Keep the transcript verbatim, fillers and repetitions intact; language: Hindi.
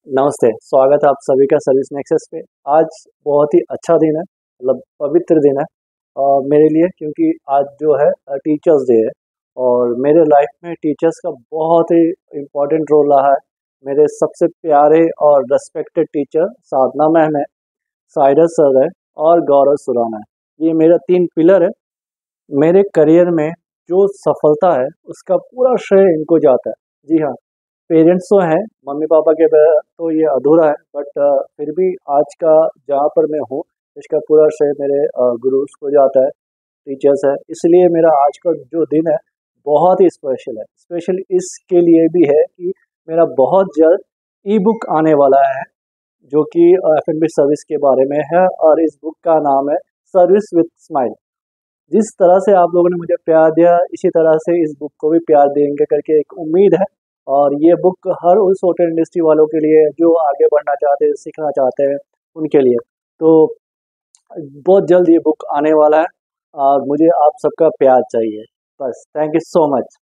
नमस्ते, स्वागत है आप सभी का सर्विस नेक्सस पे। आज बहुत ही अच्छा दिन है, मतलब पवित्र दिन है अ, मेरे लिए, क्योंकि आज जो है अ, टीचर्स डे है और मेरे लाइफ में टीचर्स का बहुत ही इम्पोर्टेंट रोल रहा है। मेरे सबसे प्यारे और रिस्पेक्टेड टीचर साधना मैम है, साइरस सर है और गौरव सुराना है। ये मेरा तीन पिलर है। मेरे करियर में जो सफलता है उसका पूरा श्रेय इनको जाता है। जी हाँ, पेरेंट्स तो हैं, मम्मी पापा के बगैर तो ये अधूरा है, बट फिर भी आज का जहाँ पर मैं हूँ इसका पूरा श्रेय मेरे गुरुज को जाता है, टीचर्स है। इसलिए मेरा आज का जो दिन है बहुत ही स्पेशल है। स्पेशल इसके लिए भी है कि मेरा बहुत जल्द ई बुक आने वाला है, जो कि एफ एन बी सर्विस के बारे में है, और इस बुक का नाम है सर्विस विथ स्माइल। जिस तरह से आप लोगों ने मुझे प्यार दिया, इसी तरह से इस बुक को भी प्यार देंगे करके एक उम्मीद है। और ये बुक हर उस होटल इंडस्ट्री वालों के लिए जो आगे बढ़ना चाहते हैं, सीखना चाहते हैं, उनके लिए। तो बहुत जल्द ये बुक आने वाला है और मुझे आप सबका प्यार चाहिए। बस, थैंक यू सो मच।